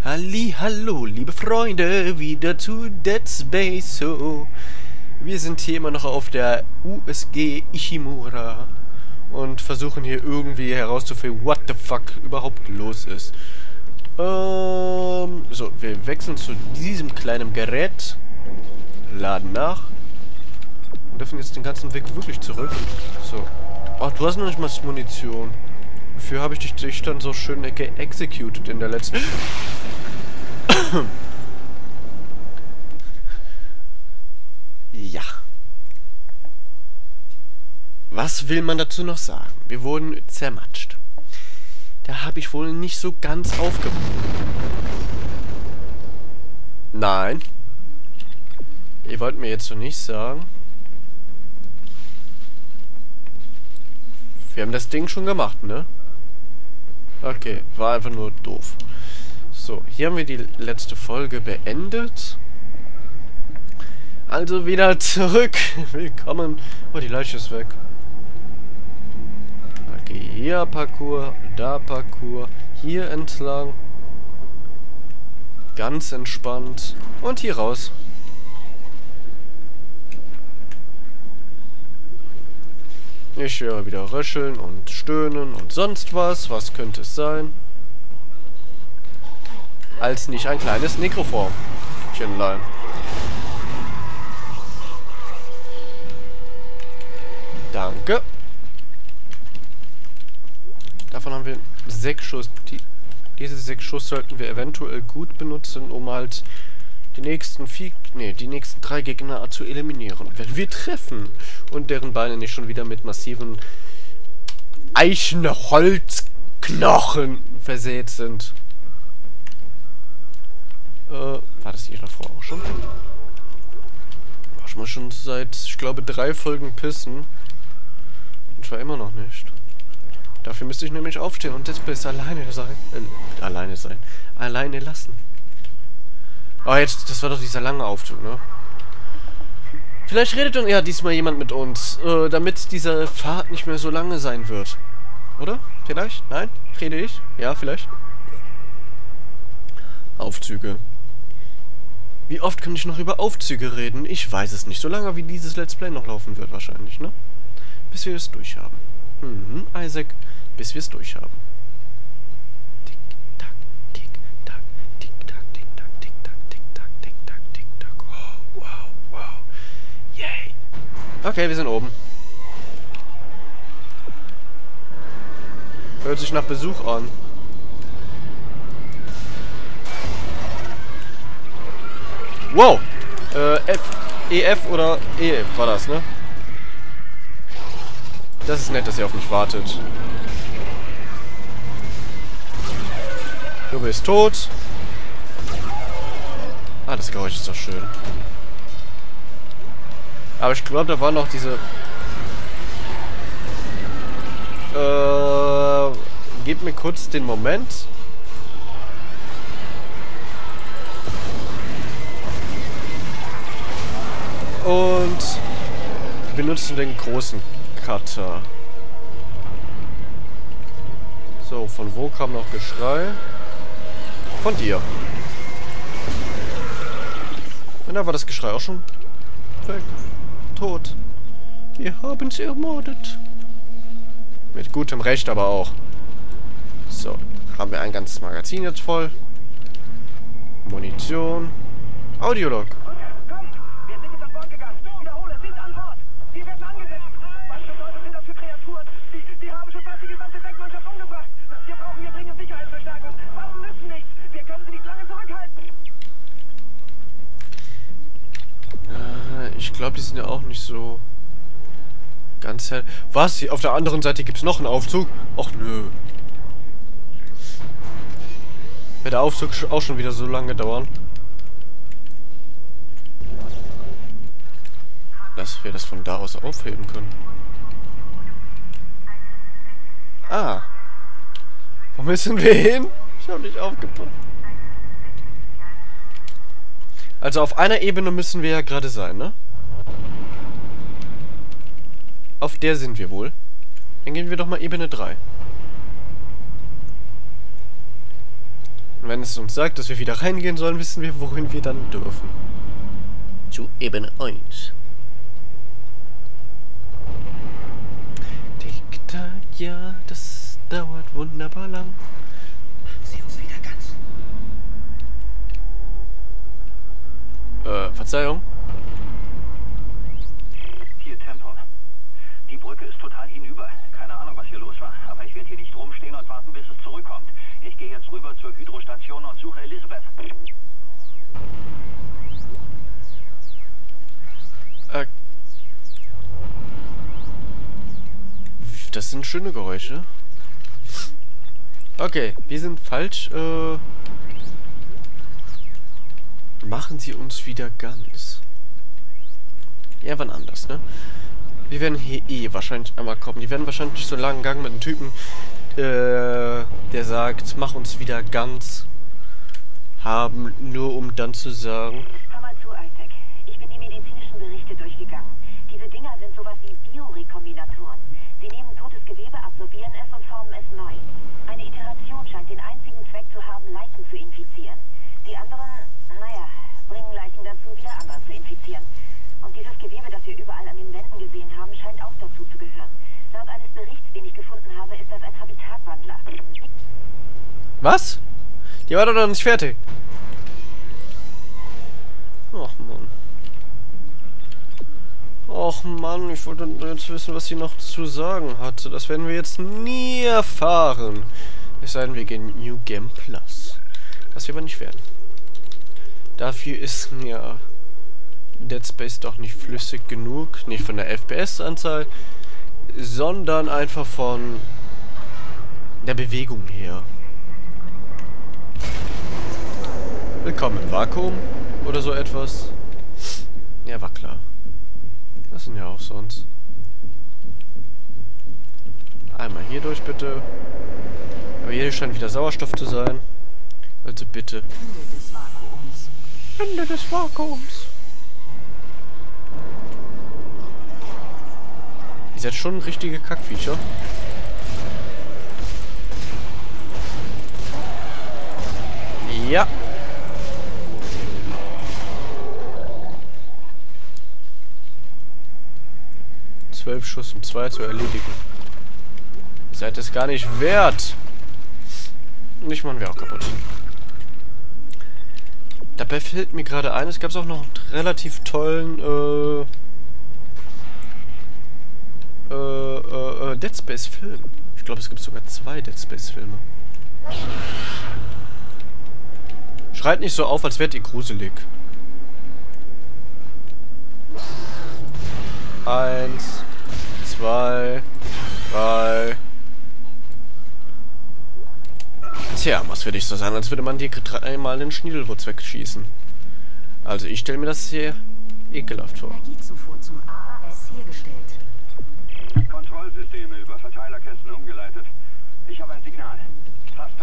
Hallo, liebe Freunde, wieder zu Dead Space. So, wir sind hier immer noch auf der USG Ishimura und versuchen hier irgendwie herauszufinden, what the fuck überhaupt los ist. So, wir wechseln zu diesem kleinen Gerät, laden nach und dürfen jetzt den ganzen Weg wirklich zurück. So, oh, du hast noch nicht mal Munition. Wofür habe ich dich dann so schön geexecuted in der letzten... Ja. Was will man dazu noch sagen? Wir wurden zermatscht. Da habe ich wohl nicht so ganz aufgepasst. Nein. Ihr wollt mir jetzt so nicht sagen. Wir haben das Ding schon gemacht, ne? Okay, war einfach nur doof. So, hier haben wir die letzte Folge beendet. Also wieder zurück. Willkommen. Oh, die Leiche ist weg. Okay, hier Parcours, da Parcours, hier entlang. Ganz entspannt. Und hier raus. Ich höre wieder röcheln und stöhnen und sonst was. Was könnte es sein? Als nicht ein kleines Nekroformchenlein. Danke. Davon haben wir 6 Schuss. Diese 6 Schuss sollten wir eventuell gut benutzen, um halt die nächsten 3 Gegner zu eliminieren. Wenn wir treffen und deren Beine nicht schon wieder mit massiven Eichenholzknochen versät sind. War das hier davor auch schon? Ich muss schon seit, ich glaube, 3 Folgen pissen. Und zwar immer noch nicht. Dafür müsste ich nämlich aufstehen und Dead Space alleine sein. Alleine lassen. Oh, jetzt, das war doch dieser lange Aufzug, ne? Vielleicht redet dann ja diesmal jemand mit uns, damit diese Fahrt nicht mehr so lange sein wird. Oder? Vielleicht? Nein? Rede ich? Ja, vielleicht? Aufzüge. Wie oft kann ich noch über Aufzüge reden? Ich weiß es nicht. So lange wie dieses Let's Play noch laufen wird wahrscheinlich, ne? Bis wir es durchhaben. Isaac. Bis wir es durchhaben. Tick, tack, tick, tack, tick, tack, tick, tack, tick, tack, tick, tack, tick, tack, tick, tack. Oh, wow, wow. Yay. Okay, wir sind oben. Hört sich nach Besuch an. Wow! EF oder E war das, ne? Das ist nett, dass ihr auf mich wartet. Du bist tot. Ah, das Geräusch ist doch schön. Aber ich glaube, da war noch diese... Gebt mir kurz den Moment. Und wir benutzen den großen Cutter. So, von wo kam noch Geschrei? Von dir. Und da war das Geschrei auch schon weg. Tot. Wir haben sie ermordet. Mit gutem Recht aber auch. So, haben wir ein ganzes Magazin jetzt voll. Munition. Audiolog. Ich glaube, die sind ja auch nicht so ganz hell. Was? Hier auf der anderen Seite gibt es noch einen Aufzug? Och nö. Wird der Aufzug auch schon wieder so lange dauern? Dass wir das von da aus aufheben können. Ah. Wo müssen wir hin? Ich habe nicht aufgepasst. Also auf einer Ebene müssen wir ja gerade sein, ne? Auf der sind wir wohl. Dann gehen wir doch mal Ebene 3. Und wenn es uns sagt, dass wir wieder reingehen sollen, wissen wir, wohin wir dann dürfen. Zu Ebene 1. Tick-Tack, ja, das dauert wunderbar lang. Sie uns wieder ganz. Verzeihung? Hier Temple. Die Brücke ist total hinüber. Keine Ahnung, was hier los war. Aber ich werde hier nicht rumstehen und warten, bis es zurückkommt. Ich gehe jetzt rüber zur Hydrostation und suche Elizabeth. Das sind schöne Geräusche. Okay, wir sind falsch. Machen Sie uns wieder ganz. Ja, wann anders, ne? Wir werden hier wahrscheinlich einmal kommen. Die werden wahrscheinlich so einen langen Gang mit einem Typen, der sagt, mach uns wieder ganz haben, nur um dann zu sagen... Hör mal zu, Isaac. Ich bin die medizinischen Berichte durchgegangen. Diese Dinger sind sowas wie Biorekombinatoren. Sie nehmen totes Gewebe, absorbieren es und formen es neu. Eine Iteration scheint den einzigen Zweck zu haben, Leichen zu infizieren. Die anderen, naja, bringen Leichen dazu, wieder andere zu infizieren. Und dieses Gewebe, das wir überall an den Wänden gesehen haben, scheint auch dazu zu gehören. Laut eines Berichts, den ich gefunden habe, ist das ein Habitatwandler. Was? Die war doch noch nicht fertig. Ach Mann. Och Mann, ich wollte jetzt wissen, was sie noch zu sagen hatte. Das werden wir jetzt nie erfahren. Es sei denn, wir gehen New Game Plus. Was wir aber nicht werden. Dafür ist mir Dead Space doch nicht flüssig genug. Nicht von der FPS-Anzahl, sondern einfach von der Bewegung her. Willkommen im Vakuum oder so etwas. Ja, war klar. Das sind ja auch sonst. Einmal hier durch, bitte. Aber hier scheint wieder Sauerstoff zu sein. Also bitte. Ende des Vakuums. Ende des Vakuums. Ihr seid schon richtige Kackviecher. Ja. Zwölf Schuss, um 2 zu erledigen. Ihr seid es gar nicht wert. Nicht machen wir auch kaputt. Dabei fällt mir gerade ein, es gab auch noch einen relativ tollen Dead Space Film. Ich glaube, es gibt sogar 2 Dead Space Filme. Schreit nicht so auf, als wärt ihr gruselig. 1, 2, 3. Tja, was würde ich so sagen, als würde man dir 3-mal den Schniedelwurz wegschießen. Also ich stelle mir das sehr ekelhaft vor. Energiezufuhr zum AAS hergestellt. Kontrollsysteme über Verteilerkästen umgeleitet. Ich habe ein Signal. Fast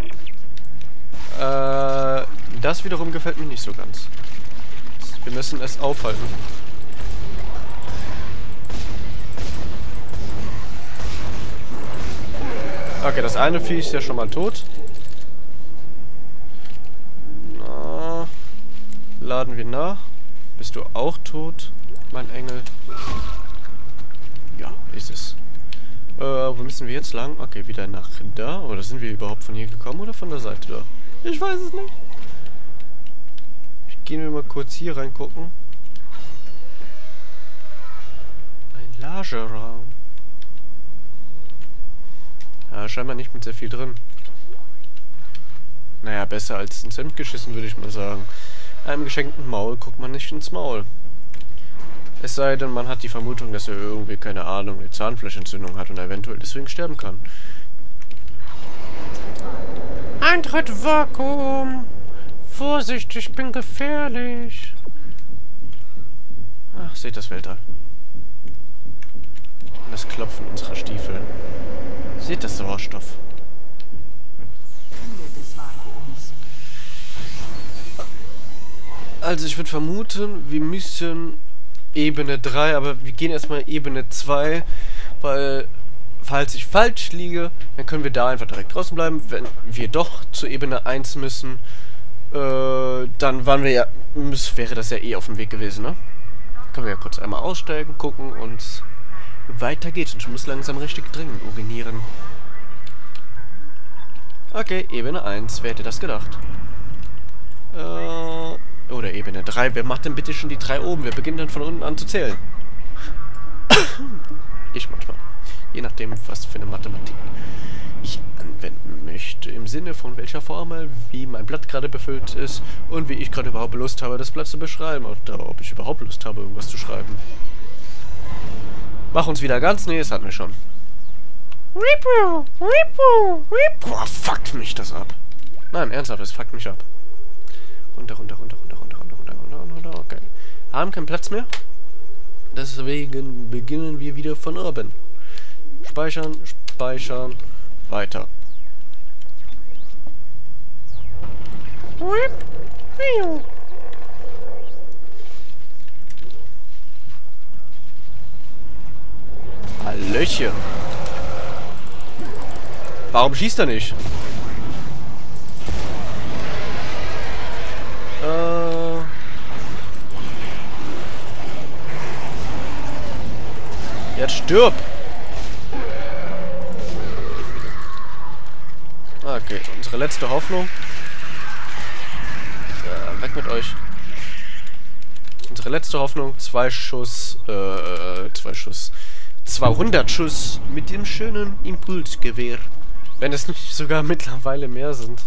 da. Das wiederum gefällt mir nicht so ganz. Wir müssen es aufhalten. Okay, das eine Vieh ist ja schon mal tot. Na, laden wir nach. Bist du auch tot, mein Engel? Ja, ist es. Wo müssen wir jetzt lang? Okay, wieder nach da. Oder sind wir überhaupt von hier gekommen oder von der Seite da? Ich weiß es nicht. Gehen wir mal kurz hier reingucken. Ein Lagerraum. Ja, scheinbar nicht mit sehr viel drin. Naja, besser als ins Hemd geschissen, würde ich mal sagen. Einem geschenkten Maul guckt man nicht ins Maul. Es sei denn, man hat die Vermutung, dass er irgendwie, keine Ahnung, eine Zahnfleischentzündung hat und eventuell deswegen sterben kann. Eintritt Vakuum! Vorsicht, ich bin gefährlich! Ach, seht das Weltall. Und das Klopfen unserer Stiefel. Seht das Sauerstoff. Ende des Vakuums. Also ich würde vermuten, wir müssen Ebene 3, aber wir gehen erstmal Ebene 2, weil falls ich falsch liege, dann können wir da einfach direkt draußen bleiben. Wenn wir doch zur Ebene 1 müssen, dann wäre das ja eh auf dem Weg gewesen, ne? Können wir ja kurz einmal aussteigen, gucken und weiter geht's. Und ich muss langsam richtig dringend urinieren. Okay, Ebene 1. Wer hätte das gedacht? Oder Ebene 3. Wer macht denn bitte schon die 3 oben? Wir beginnen dann von unten an zu zählen. Ich manchmal. Je nachdem, was für eine Mathematik ich anwenden möchte. Im Sinne von welcher Formel, wie mein Blatt gerade befüllt ist und wie ich gerade überhaupt Lust habe, das Blatt zu beschreiben. Oder ob ich überhaupt Lust habe, irgendwas zu schreiben. Mach uns wieder ganz. Nee, das hatten wir schon. Boah, fuckt mich das ab. Nein, ernsthaft, das fuckt mich ab. Runter. Okay. Haben keinen Platz mehr. Deswegen beginnen wir wieder von oben. Speichern. Weiter. Hallöchen. Warum schießt er nicht? Jetzt stirb! Okay, unsere letzte Hoffnung. Weg mit euch. Unsere letzte Hoffnung. 200 Schuss mit dem schönen Impulsgewehr. Wenn es nicht sogar mittlerweile mehr sind.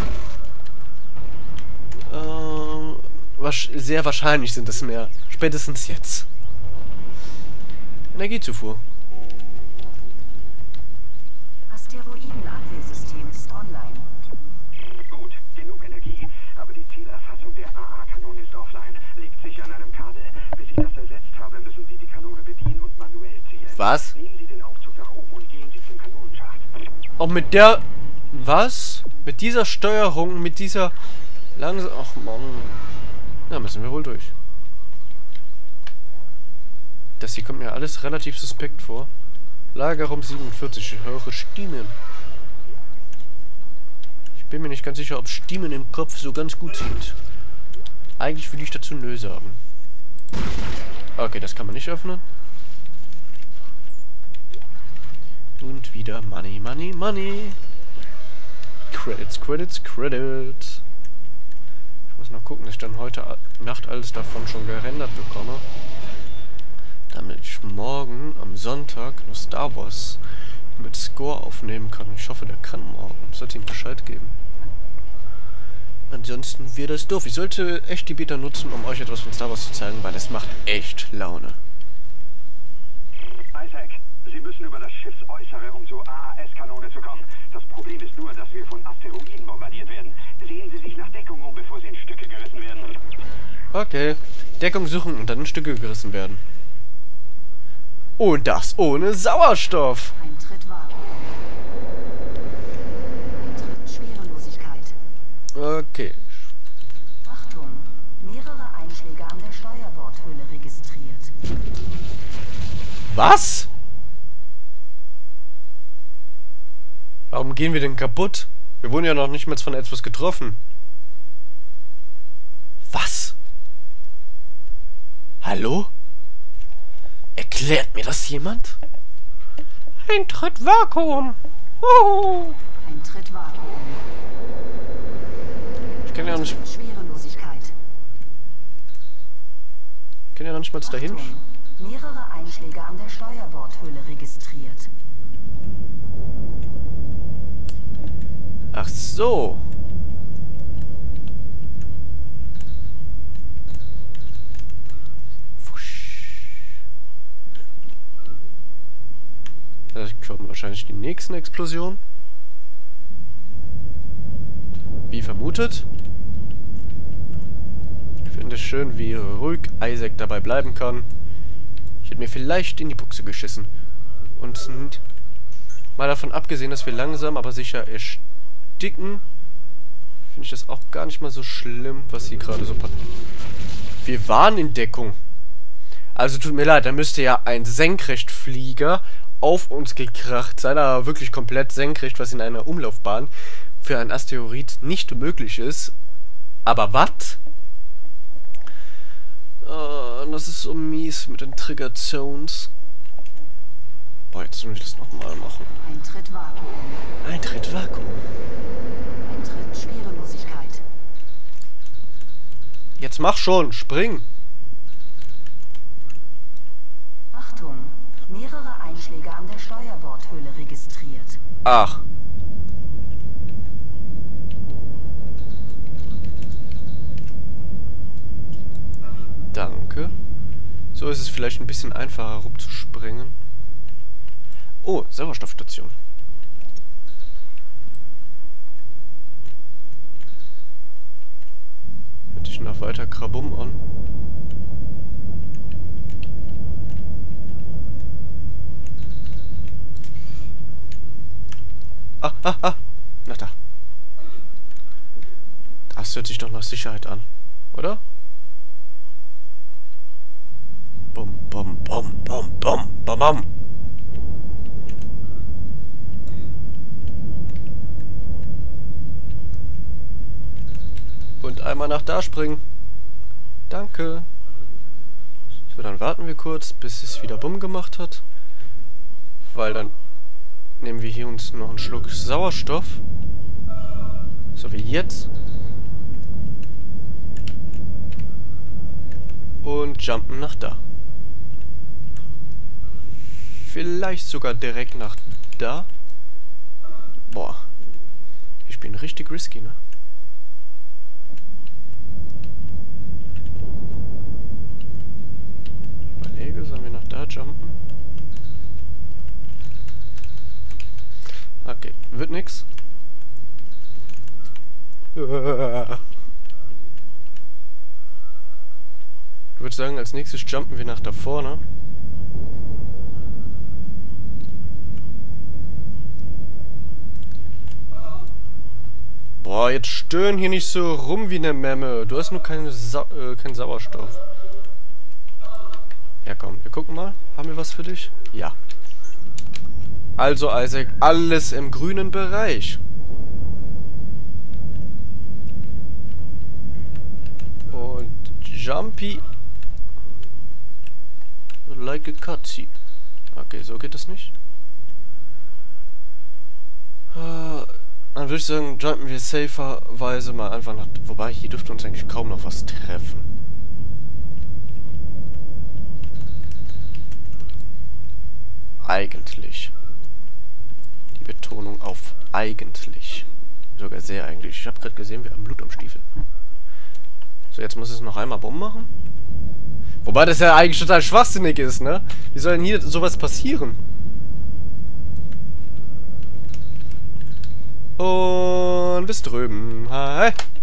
Sehr wahrscheinlich sind es mehr. Spätestens jetzt. Energiezufuhr. Asteroidenabwehrsystem ist online. Gut, genug Energie. Aber die Zielerfassung der AA-Kanone ist offline. Liegt sich an einem Kabel. Bis ich das ersetzt habe, müssen Sie die Kanone bedienen und manuell zielen. Was? Nehmen Sie den Aufzug nach oben und gehen Sie zum Kanonenschacht. Auch mit der... Was? Mit dieser Steuerung, mit dieser... Langsam... Ach Mann. Da müssen wir wohl durch. Das hier kommt mir alles relativ suspekt vor. Lagerraum 47, ich höre Stimmen. Ich bin mir nicht ganz sicher, ob Stimmen im Kopf so ganz gut sind. Eigentlich würde ich dazu nö sagen. Okay, das kann man nicht öffnen. Und wieder Money. Credits. Ich muss noch gucken, dass ich dann heute Nacht alles davon schon gerendert bekomme. Damit ich morgen am Sonntag noch Star Wars mit Score aufnehmen kann. Ich hoffe, der kann morgen. Ich sollte ihm Bescheid geben. Ansonsten wird das doof. Ich sollte echt die Beta nutzen, um euch etwas von Star Wars zu zeigen, weil es macht echt Laune. Isaac, Sie müssen über das Schiffsäußere, um zur AAS-Kanone zu kommen. Das Problem ist nur, dass wir von Asteroiden bombardiert werden. Sehen Sie sich nach Deckung um, bevor Sie in Stücke gerissen werden. Okay. Deckung suchen und dann in Stücke gerissen werden. Und das ohne Sauerstoff. Eintritt Vakuum. Eintritt Schwerelosigkeit. Okay. Achtung! Mehrere Einschläge an der Steuerbordhülle registriert. Was? Warum gehen wir denn kaputt? Wir wurden ja noch nicht mal von etwas getroffen. Was? Hallo? Erklärt mir das jemand? Eintritt Vakuum. Eintritt Vakuum. Ich kann ja nicht... Schwerelosigkeit. Ich kann ja noch nicht mal dahin. Achtung! Mehrere Einschläge an der Steuerbordhülle registriert. Ach so. Da kommen wahrscheinlich die nächsten Explosionen. Wie vermutet. Ich finde es schön, wie ruhig Isaac dabei bleiben kann. Ich hätte mir vielleicht in die Buchse geschissen. Und mal davon abgesehen, dass wir langsam, aber sicher ersticken, finde ich das auch gar nicht mal so schlimm, was hier gerade so passiert. Wir waren in Deckung. Also tut mir leid, da müsste ja ein Senkrechtflieger auf uns gekracht. Sei da wirklich komplett senkrecht, was in einer Umlaufbahn für einen Asteroid nicht möglich ist. Aber was? Das ist so mies mit den Trigger Zones. Boah, jetzt muss ich das nochmal machen. Eintritt Vakuum. Eintritt Vakuum. Eintritt Schwerelosigkeit. Jetzt mach schon, spring. Achtung, mehrere Einschläge an der Steuerbordhülle registriert. Ach. Danke. So ist es vielleicht ein bisschen einfacher rumzuspringen. Oh, Sauerstoffstation. Hätte ich noch weiter Krabum an. Ah. Na da. Das hört sich doch nach Sicherheit an, oder? Bum, bum, bum, bum, bum, bum, bum. Und einmal nach da springen. Danke. So, dann warten wir kurz, bis es wieder Bumm gemacht hat. Weil dann nehmen wir hier uns noch einen Schluck Sauerstoff. So wie jetzt. Und jumpen nach da. Vielleicht sogar direkt nach da. Boah. Wir spielen richtig risky, ne? Ich überlege, sollen wir nach da jumpen? Okay, wird nix. Ich würde sagen, als nächstes jumpen wir nach da vorne. Boah, jetzt stöhn hier nicht so rum wie eine Memme. Du hast nur keinen Sauerstoff. Ja komm, wir gucken mal. Haben wir was für dich? Ja. Also Isaac, alles im grünen Bereich. Und Jumpy. Like a cutscene. Okay, so geht das nicht. Dann würde ich sagen, jumpen wir saferweise mal einfach nach... Wobei, hier dürfte uns eigentlich kaum noch was treffen. Eigentlich. Die Betonung auf eigentlich. Sogar sehr eigentlich. Ich habe gerade gesehen, wir haben Blut am Stiefel. So, jetzt muss es noch einmal Bumm machen. Wobei das ja eigentlich total schwachsinnig ist, ne? Wie soll denn hier sowas passieren? Und bis drüben. Hi.